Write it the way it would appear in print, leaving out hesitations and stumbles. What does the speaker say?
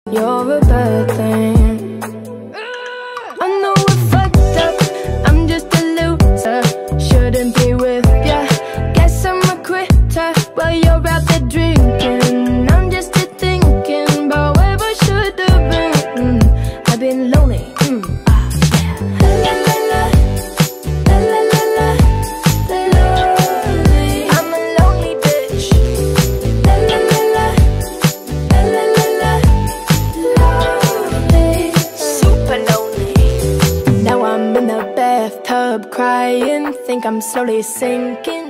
You're a bad thing. I know we're fucked up, I'm just a loser. Shouldn't be with ya, guess I'm a quitter. While you're out there drinking, I'm just here thinking about where I should have been. I've been lonely, La la la, la la la la, lonely. I'm a lonely bitch. La la la la, la la la la, lonely. Super lonely. Now I'm in the bathtub crying, think I'm slowly sinking.